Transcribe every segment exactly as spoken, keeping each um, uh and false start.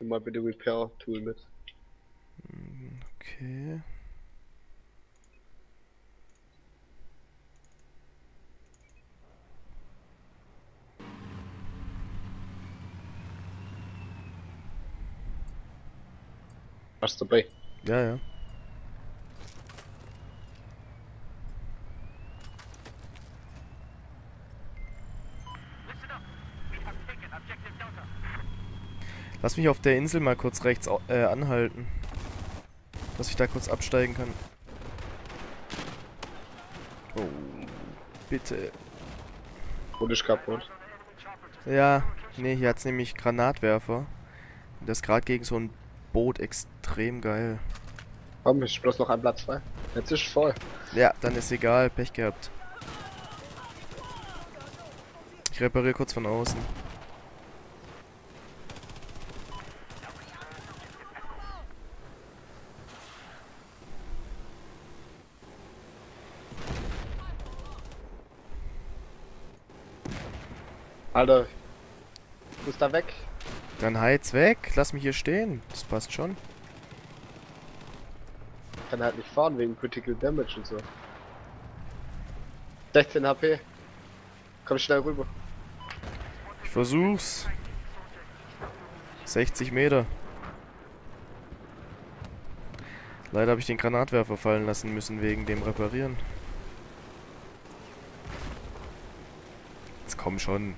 Nimm mal bitte Repair-Tool mit. Okay. Hast du dabei? Ja, ja. Lass mich auf der Insel mal kurz rechts au- äh, anhalten. Dass ich da kurz absteigen kann. Oh, bitte. Und ist kaputt. Ja, nee, hier hat's nämlich Granatwerfer. Und das ist gerade gegen so ein Boot extrem geil. Komm, ist bloß noch ein Platz frei. Jetzt ist voll. Ja, dann ist egal, Pech gehabt. Ich repariere kurz von außen. Alter, du bist da weg. Dann heiz weg, lass mich hier stehen. Das passt schon. Ich kann halt nicht fahren wegen Critical Damage und so. sechzehn H P. Komm schnell rüber. Ich versuch's. sechzig Meter. Leider habe ich den Granatwerfer fallen lassen müssen wegen dem Reparieren. Jetzt komm schon.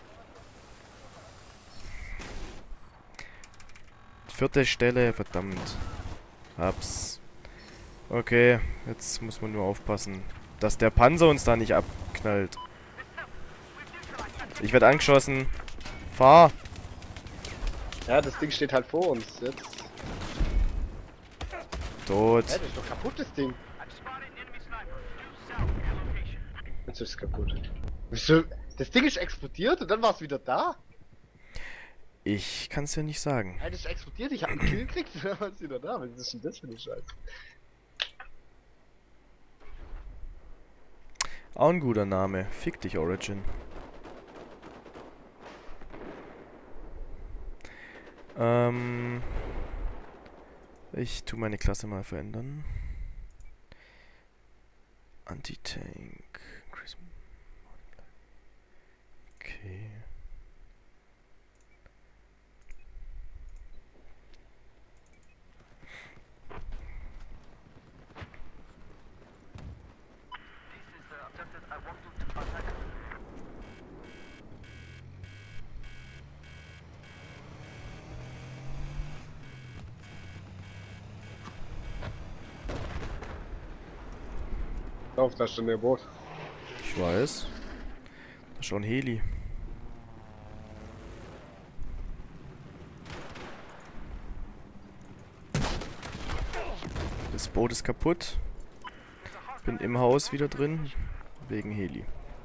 Vierte Stelle, verdammt. Hab's. Okay, jetzt muss man nur aufpassen, dass der Panzer uns da nicht abknallt. Ich werde angeschossen. Fahr! Ja, das Ding steht halt vor uns. Jetzt. Tot. Hä, das ist doch kaputt, das Ding. Jetzt ist es kaputt. Wieso? Das Ding ist explodiert und dann war es wieder da? Ich kann's ja nicht sagen. Hä, das ist explodiert, ich hab einen Kill gekriegt und dann war es wieder da. Was ist denn das für eine Scheiße? Auch ein guter Name. Fick dich, Origin. Ähm... Ich tu meine Klasse mal verändern. Anti-Tank. Okay. Auf, da steht ein Boot. Ich weiß. Da ist schon Heli. Das Boot ist kaputt. Bin im Haus wieder drin. Wegen Heli.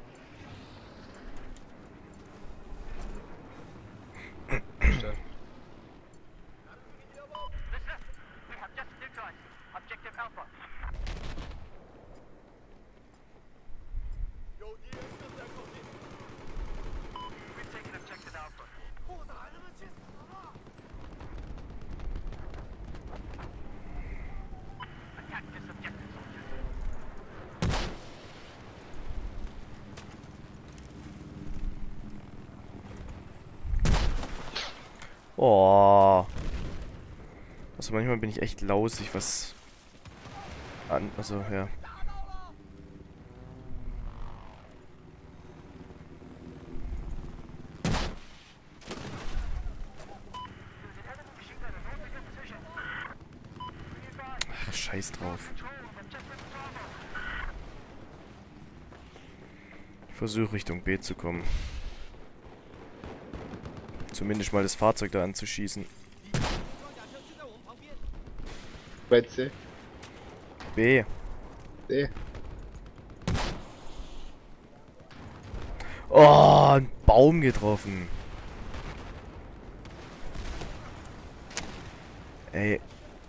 Oh. Also manchmal bin ich echt lausig, was an, also ja. Ach, scheiß drauf. Ich versuche Richtung B zu kommen. Zumindest mal das Fahrzeug da anzuschießen. Bei C. B. D. Oh, ein Baum getroffen. Ey.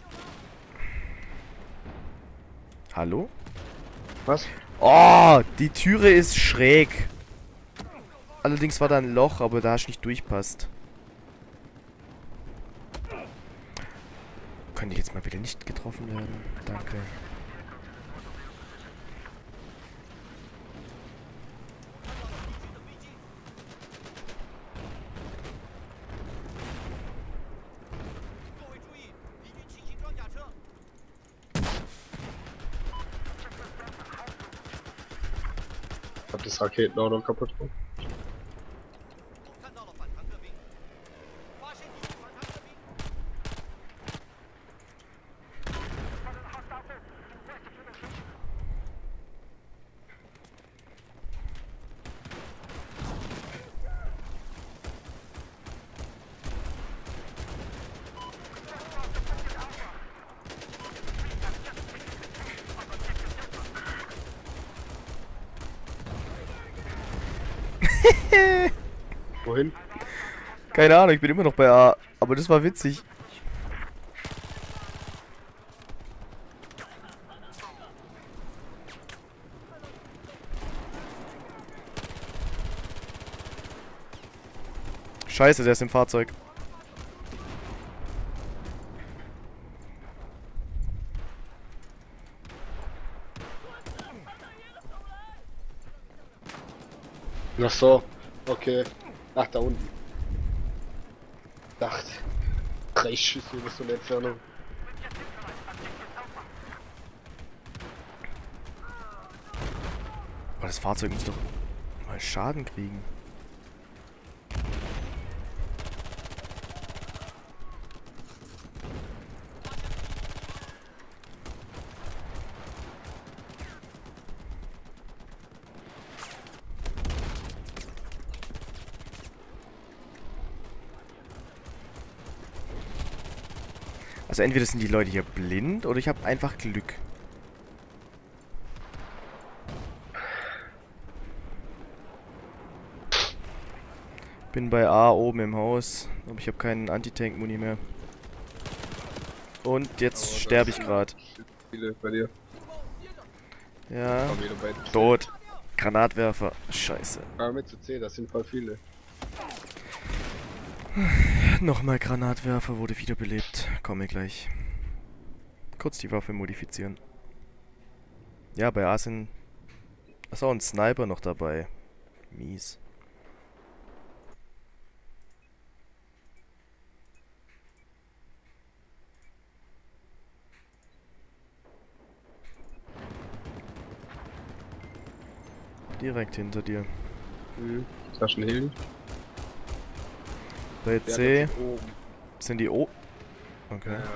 Hallo? Was? Oh, die Türe ist schräg. Allerdings war da ein Loch, aber da hast du nicht durchpasst. Könnte ich jetzt mal bitte nicht getroffen werden? Danke. Ich hab das Raketenauto kaputt gemacht. Wohin? Keine Ahnung, ich bin immer noch bei A. Aber das war witzig. Scheiße, der ist im Fahrzeug. Ach so, okay. Ach, da unten. Dachte. Drei Schüsse über so eine Entfernung. Aber das Fahrzeug muss doch mal Schaden kriegen. Also entweder sind die Leute hier blind oder ich habe einfach Glück. Bin bei A oben im Haus, aber ich habe keinen Anti-Tank-Muni mehr. Und jetzt Aber sterbe das ich sind gerade. Viele bei dir. Ja, Komm wieder bei dir. tot. Granatwerfer. Scheiße. Aber mit zu C, das sind voll viele. Nochmal Granatwerfer wurde wiederbelebt. Komme gleich. Kurz die Waffe modifizieren. Ja, bei A sind... Achso, ein Sniper noch dabei. Mies. Direkt hinter dir. Mhm. Taschenhilden. Bei Der C hat oben. sind die O. Okay. Ja.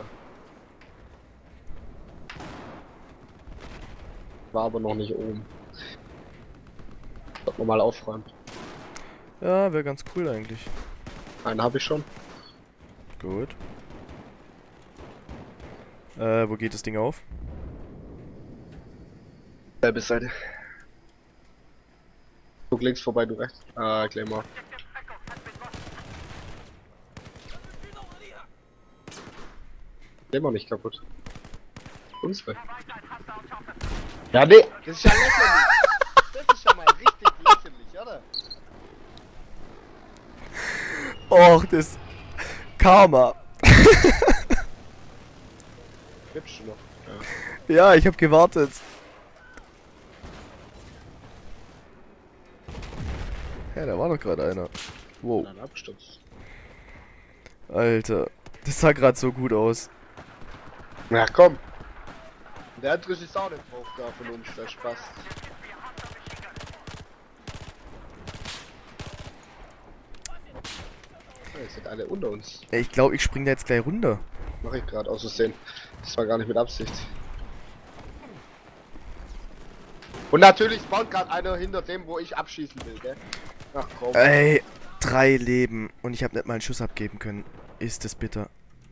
War aber noch nicht oben. Sollte man mal aufräumen. Ja, wäre ganz cool eigentlich. Einen habe ich schon. Gut. Äh, wo geht das Ding auf? Selbe Seite. Guck links vorbei, du rechts. Ah, Claymore. Claymore nicht kaputt. Unsere. Ja, nee. Das ist ja lächerlich. Das ist ja mal richtig lächerlich, oder? Och, das... Karma. Hübsch noch. Ja. Ja, ich habe gewartet. Ja, da war doch gerade einer. Wow. Dann Absturz. Alter. Das sah gerade so gut aus. Na komm. Der andere ist auch nicht drauf da von uns, der Spaß. Jetzt sind alle unter uns. Ey, ich glaube, ich spring da jetzt gleich runter. Mach ich gerade aus Versehen. Das war gar nicht mit Absicht. Und natürlich spawnt gerade einer hinter dem, wo ich abschießen will, gell? Ach komm. Ey, drei Leben. Und ich habe nicht mal einen Schuss abgeben können. Ist das bitter.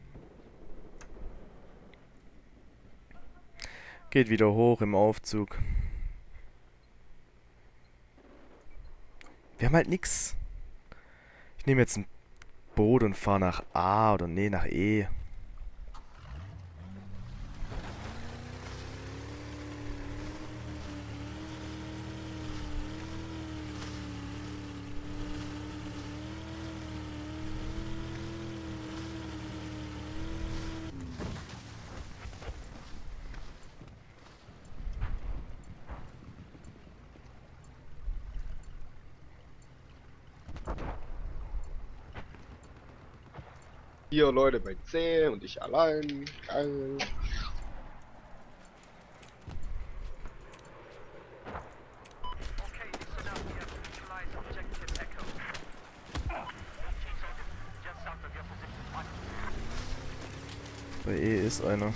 Geht wieder hoch im Aufzug. Wir haben halt nix. Ich nehme jetzt ein Boot und fahre nach A oder nee, nach E. Vier Leute bei C und ich allein. Geil. Bei E ist einer.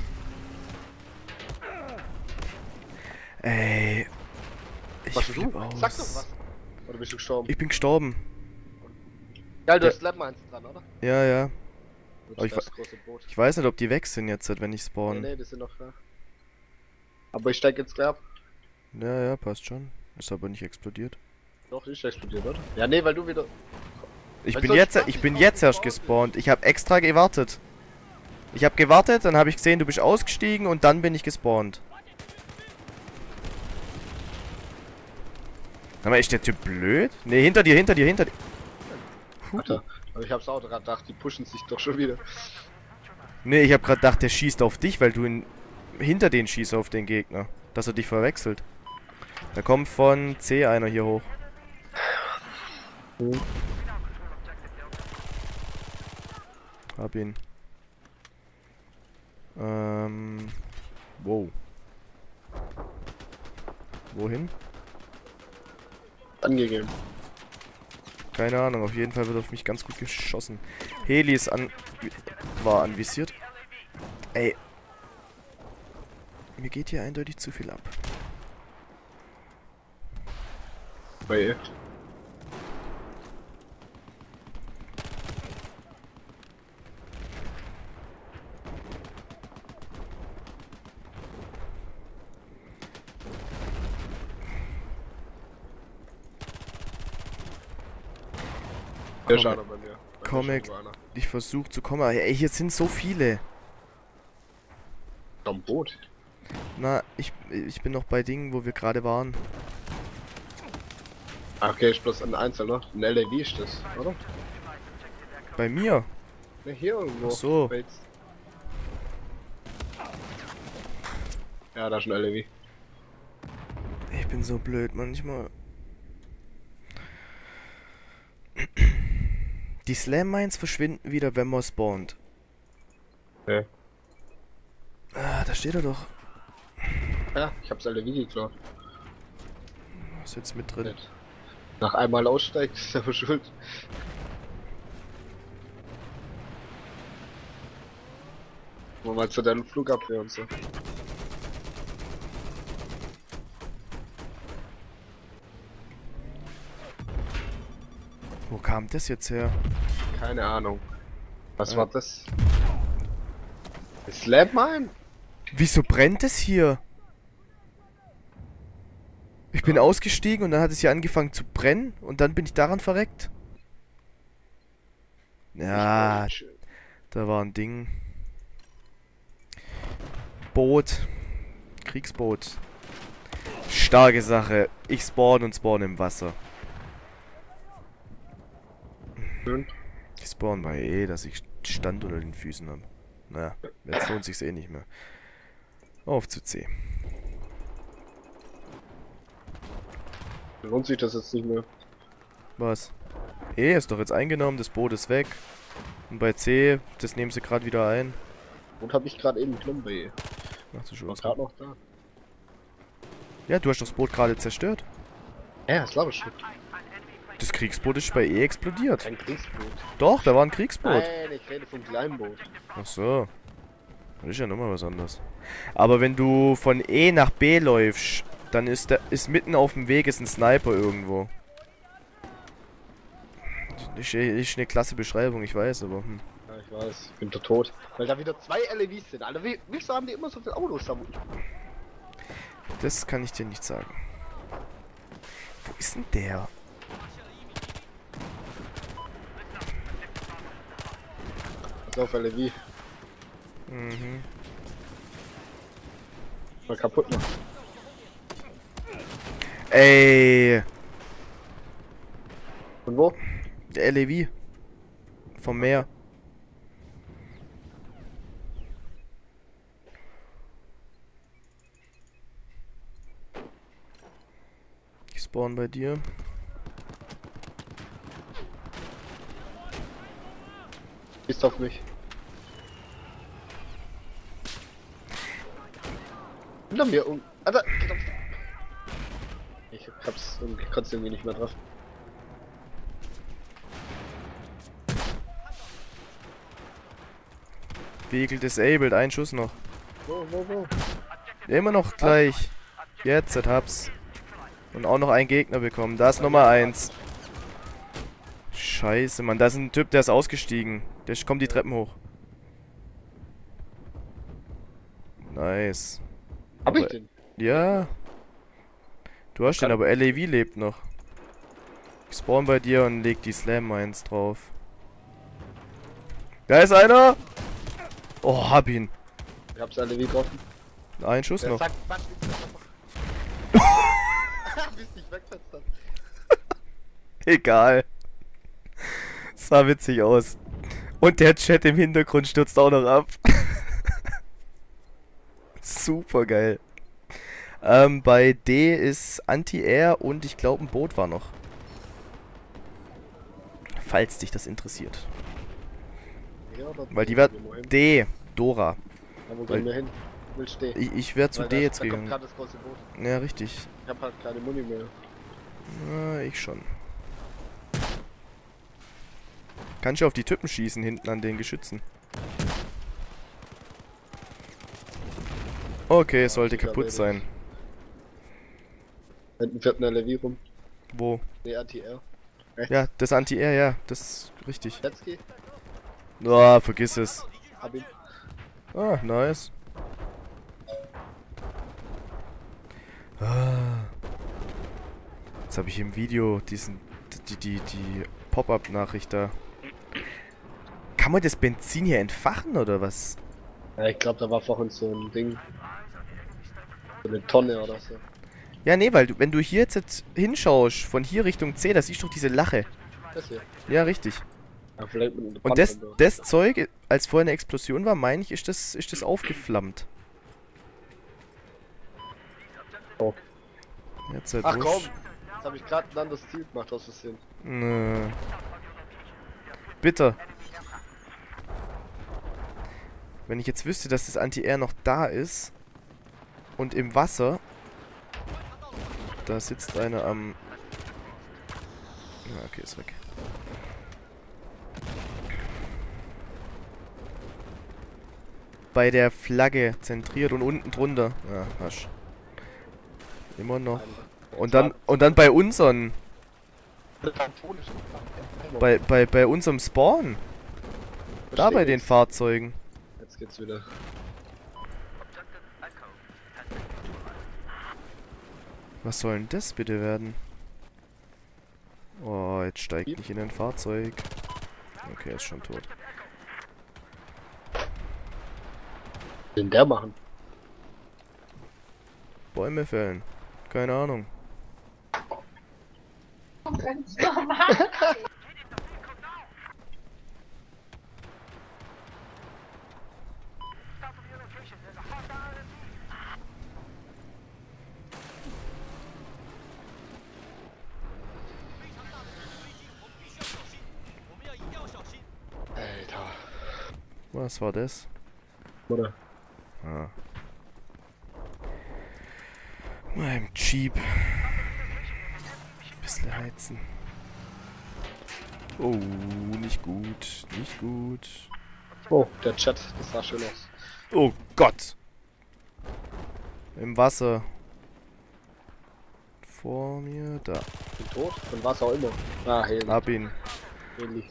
Ey. Ich Was flipp du? aus. Sag doch was. Oder bist du gestorben? Ich bin gestorben. Geil, du Ja. hast Lab eins dran, oder? Ja, ja. Das Aber ich ist das große Boot. Ich weiß nicht, ob die weg sind jetzt, wenn ich Nee, spawn. nee, die sind noch da. Aber ich steig jetzt gleich ab. Ja, ja, passt schon. Ist aber nicht explodiert. Doch, ich explodiert, oder? Ja, nee, weil du wieder... Ich Weil bin sonst jetzt, stand ich ich bin drauf jetzt erst gespawnt. gespawnt. Ich habe extra gewartet. Ich habe gewartet, dann habe ich gesehen, du bist ausgestiegen und dann bin ich gespawnt. Sag mal, ist der Typ blöd? Ne, hinter dir, hinter dir, hinter dir. Alter, aber ich hab's auch gerade gedacht, die pushen sich doch schon wieder. Ne, ich habe gerade gedacht, der schießt auf dich, weil du ihn hinter den schießt auf den Gegner. Dass er dich verwechselt. Da kommt von C einer hier hoch. Hm. Hab ihn. Ähm. Wow. Wohin? Angegeben. Keine Ahnung, auf jeden Fall wird auf mich ganz gut geschossen. Heli ist an... war anvisiert. Ey. Mir geht hier eindeutig zu viel ab. Bei ihr. Der ist Komm, einer bei mir. Bei Comic. mir ist irgendwo einer. Ich versuche zu kommen. aber Ey, hier sind so viele. Am Boot. Na, ich, ich bin noch bei Dingen, wo wir gerade waren. Ah, okay, ist bloß ein Einzelner. Ein L A V ist das, oder? Bei mir? Ne, hier irgendwo. Ach so. Bates. Ja, da ist ein L A V. Ich bin so blöd manchmal. Die Slam Mines verschwinden wieder, wenn man spawnt. Okay. Ah, da steht er doch. Ja, ich hab's L A V geklaut. Ist jetzt mit drin. Nicht. Nach einmal aussteigt, ist er schuld. Mal mal zu deinem Flugabwehr und so. Wo kam das jetzt her? Keine Ahnung. Was Äh. war das? Slap Mine? Wieso brennt es hier? Ich bin ausgestiegen und dann hat es hier angefangen zu brennen und dann bin ich daran verreckt. Ja, da war ein Ding. Boot. Kriegsboot. Starke Sache. Ich spawn und spawn im Wasser. Schön. Ich spawn bei eh, dass ich Stand unter den Füßen habe. Naja, jetzt lohnt sich's eh nicht mehr. Auf zu C. Lohnt sich das jetzt nicht mehr. Was? E ist doch jetzt eingenommen, das Boot ist weg. Und bei C, das nehmen sie gerade wieder ein. Und hab ich gerade eben genommen bei ihr. Ach du War Scheiße. gerade noch da. Ja, du hast doch das Boot gerade zerstört. Ja, das glaube ich schon. Das Kriegsboot ist bei E explodiert. Kein Kriegsboot. Doch, da war ein Kriegsboot. Nein, ich rede vom kleinen Boot. Ach so. Das ist ja nochmal was anderes. Aber wenn du von E nach B läufst, dann ist da ist mitten auf dem Weg ist ein Sniper irgendwo. Das ist, ist eine klasse Beschreibung, ich weiß, aber hm. Ja, ich weiß, ich bin da tot. Weil da wieder zwei L A Vs sind. Alter, wie, wieso haben die immer so viele Autos da? Das kann ich dir nicht sagen. Wo ist denn der? Pass auf, L A V. Mhm. Mal kaputt machen. Ey, Und wo? der L A V. Vom Meer. Ich spawn bei dir. Bist auf mich. Hinter mir um. Alter, ich hab's irgendwie, konnte irgendwie nicht mehr drauf. Vehicle disabled, ein Schuss noch. Wo, wo, wo? Immer noch gleich. Jetzt, das hab's. Und auch noch einen Gegner bekommen. Da ist Nummer eins. Scheiße, Mann. Da ist ein Typ, der ist ausgestiegen. Der kommt die Treppen hoch. Nice. Hab ich Aber- den? Ja. Du hast den, aber L A V lebt noch. Ich spawn bei dir und leg die Slam Mines drauf. Da ist einer! Oh, hab ihn. Ich hab's alle wie getroffen. Ein Schuss Der noch. sagt, was ist das noch? Bis dich wegsetzt hat. Egal. Sah witzig aus. Und der Chat im Hintergrund stürzt auch noch ab. Super geil. Ähm, bei D ist Anti-Air und ich glaube ein Boot war noch. Falls dich das interessiert. Ja, oder Weil die war gehen wir hin. D. Dora. Ja, wo weil- gehen wir hin? Willst stehen? Ich, ich wäre zu Weil D da- jetzt da kommt gegangen. grad das große Boot. Ja, richtig. Ich hab halt keine Muni mehr. Na, ich schon. Kannst du auf die Typen schießen hinten an den Geschützen? Okay, es sollte sicher kaputt erledigt. sein. Hinten fährt ein L A V rum. Wo? Ne, Anti-R. Rechts. Ja, das Anti-Air, ja, das ist richtig. Jetski. Ah, vergiss es. Hab ihn. Ah, nice. Ah. Jetzt habe ich im Video diesen, die, die, die Pop-Up-Nachricht da. Kann man das Benzin hier entfachen oder was? Ja, ich glaube, da war vorhin so ein Ding. So eine Tonne oder so. Ja, nee, weil du, wenn du hier jetzt, jetzt hinschaust, von hier Richtung C, da siehst du doch diese Lache. Das hier. Ja, richtig. Ja, vielleicht mit einem Und das, Brandmelder. das Zeug, als vorher eine Explosion war, meine ich, ist das, ist das aufgeflammt. Oh. Jetzt halt Ach wurscht. komm! Jetzt habe ich gerade ein anderes Ziel gemacht aus Versehen. Nö. Bitter. Wenn ich jetzt wüsste, dass das Anti-Air noch da ist und im Wasser, da sitzt einer am... Ja, okay, ist weg. Bei der Flagge zentriert und unten drunter. Ja, hast. Immer noch. Und dann, und dann bei unseren, bei, bei, bei unserem Spawn. Da bei den Fahrzeugen. Jetzt geht's wieder. Was soll denn das bitte werden? Oh, jetzt steigt Piep. nicht in ein Fahrzeug. Okay, er ist schon tot. Was will denn der machen? Bäume fällen. Keine Ahnung. Ganz normal. Alter. Was war das? Oder? Ah. Mein Jeep. Bisschen heizen. Oh, nicht gut. Nicht gut. Oh, der Chat, das sah schön aus. Oh Gott. Im Wasser. Vor mir, da. Bin tot? Von was auch immer. Ah, Heli. Hab ihn. Heli.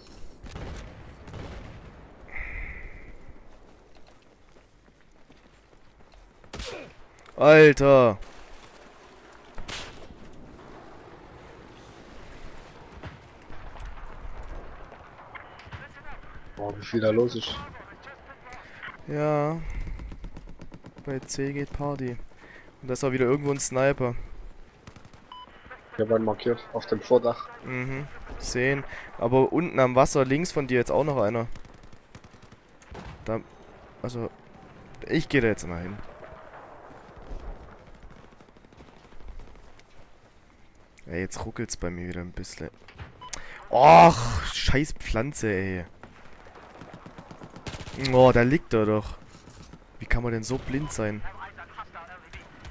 Alter. Boah, wie viel da los ist. Ja. Bei C geht Party. Und da ist auch wieder irgendwo ein Sniper. Ich habe einen markiert. Auf dem Vordach. Mhm. Sehen. Aber unten am Wasser links von dir jetzt auch noch einer. Da. Also. Ich gehe da jetzt mal hin. Ja, jetzt ruckelt's bei mir wieder ein bisschen. Och, scheiß Pflanze, ey. Oh, da liegt er doch. Wie kann man denn so blind sein?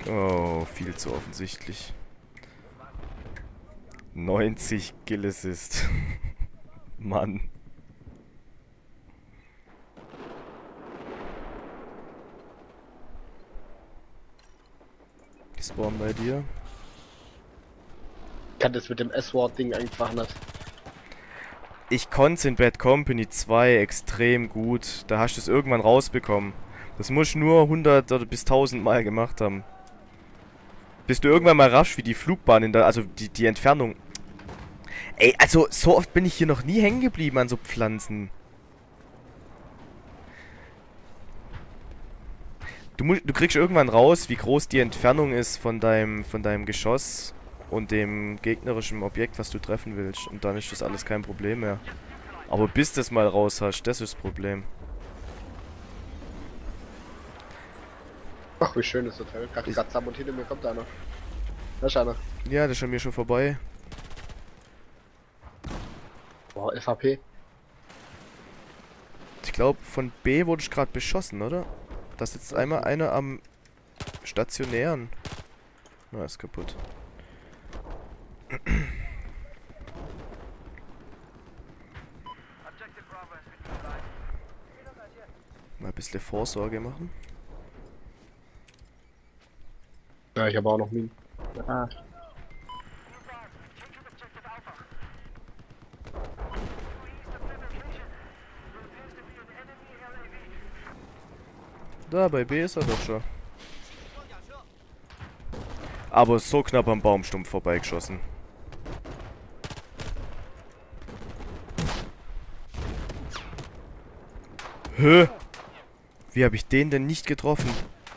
Oh, viel zu offensichtlich. neunzig Kill Assist. Mann. Spawn bei dir. Ich kann das mit dem S-Wort-Ding einfach nicht. Ich konnte in Bad Company zwei extrem gut. Da hast du es irgendwann rausbekommen. Das musst du nur hundert oder bis tausend Mal gemacht haben. Bis du irgendwann mal raffst, wie die Flugbahn in der, also die, die Entfernung. Ey, also so oft bin ich hier noch nie hängen geblieben an so Pflanzen. Du, musst, du kriegst irgendwann raus, wie groß die Entfernung ist von deinem, von deinem Geschoss und dem gegnerischen Objekt, was du treffen willst. Und dann ist das alles kein Problem mehr. Aber bis du das mal raus hast, das ist das Problem. Ach, wie schön ist das Hotel. Gerade gerade Sam und hinter mir kommt einer. Da ist einer. Ja, das ist an mir schon vorbei. Boah, F H P. Ich glaube, von B wurde ich gerade beschossen, oder? Da sitzt einmal einer am stationären. Na, ist kaputt. Mal ein bisschen Vorsorge machen. Ja, ich habe auch noch Minen. Ah. Da, bei B ist er doch schon. Aber so knapp am Baumstumpf vorbeigeschossen. Hä? Wie habe ich den denn nicht getroffen?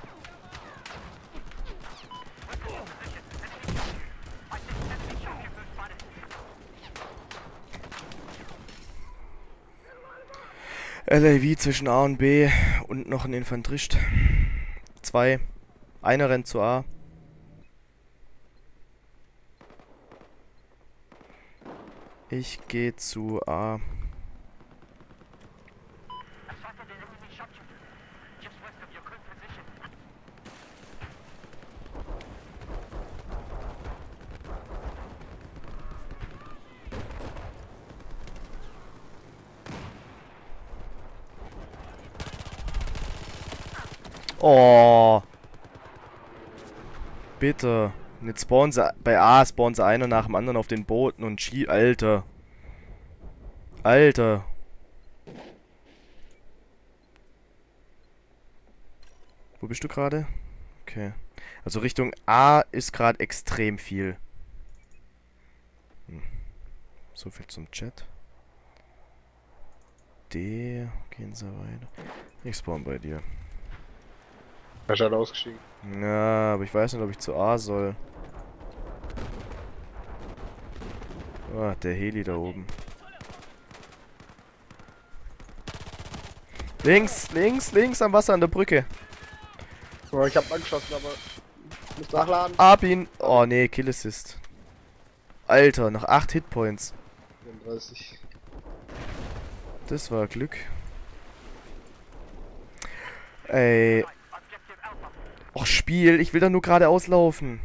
L A V zwischen A und B und noch ein Infanterist. Zwei. Einer rennt zu A. Ich gehe zu A. Oh. Bitte. Und jetzt spawnen sie, bei A spawnen sie einer nach dem anderen auf den Booten und schie... Alter. Alter. Wo bist du gerade? Okay. Also Richtung A ist gerade extrem viel. Hm. So viel zum Chat. D. Gehen sie weiter. Ich spawn bei dir. Er ist halt ausgestiegen. Ja, aber ich weiß nicht, ob ich zu A soll. Oh, der Heli da oben. Links, links, links am Wasser an der Brücke. Oh, ich hab angeschossen, aber ich muss nachladen. Ab ihn. Oh nee, Kill Assist. Alter, nach acht Hitpoints. vierunddreißig. Das war Glück. Ey. Och, Spiel, ich will da nur geradeaus laufen.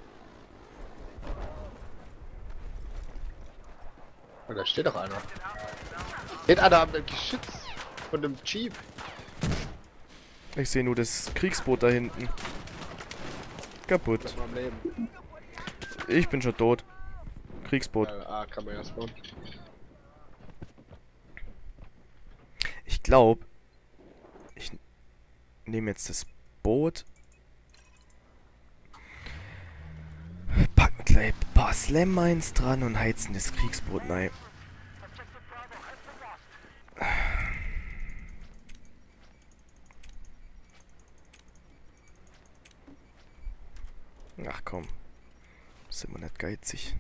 Oh, da steht doch einer. Steht einer am Geschütz von dem Jeep. Ich sehe nur das Kriegsboot da hinten. Kaputt. Das war am Leben. Ich bin schon tot. Kriegsboot. Äh, ah, kann man ja spawnen. Ich glaube, ich nehme jetzt das Boot. Packen gleich ein paar Slam Mines dran und heizen das Kriegsboot rein. Ach komm, sind wir nicht geizig.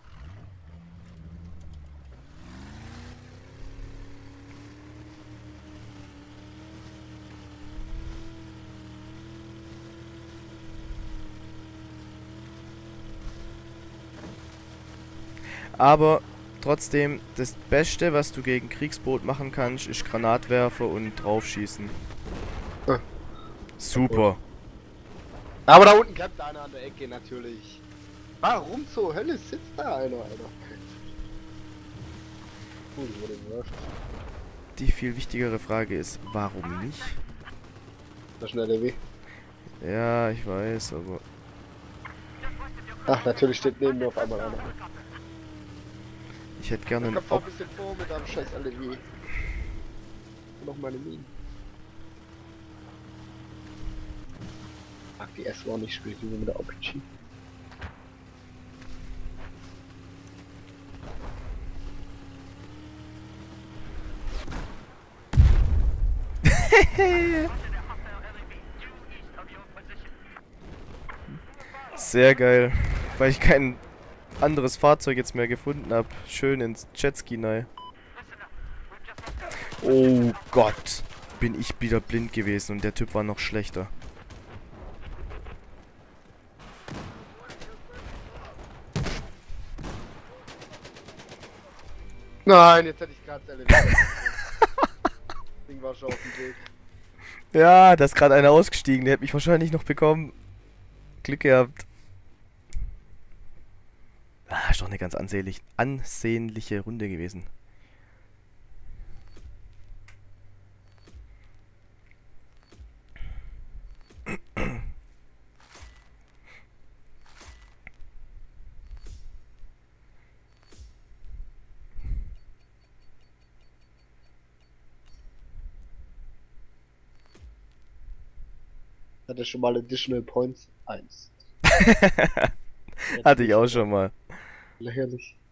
Aber trotzdem, das Beste, was du gegen Kriegsboot machen kannst, ist Granatwerfer und draufschießen. Ah. Super. Aber da unten campt einer an der Ecke natürlich. Warum zur Hölle sitzt da einer, Alter? Gut, ich wurde überrascht. Die viel wichtigere Frage ist, warum nicht? Das schnell weh. Ja, ich weiß, aber... Ach, natürlich steht neben mir auf einmal einer. Ich hätte gerne Da einen kommt auch Op ein bisschen vor mit einem scheiß L E W. Noch meine Minen. Ach, die S war nicht spielt, die mit der O P G. Sehr geil. Weil ich kein anderes Fahrzeug jetzt mehr gefunden habe. Schön ins Jetski rein. Oh Gott. Bin ich wieder blind gewesen und der Typ war noch schlechter. Nein, jetzt hätte ich gerade das L E W. Das Ding war schon auf dem Weg. Ja, da ist gerade einer ausgestiegen. Der hätte mich wahrscheinlich noch bekommen. Glück gehabt. Ah, ist doch eine ganz ansehnlich, ansehnliche Runde gewesen. Hatte schon mal Additional Points? Eins. Hatte ich auch schon mal. Lächerlich.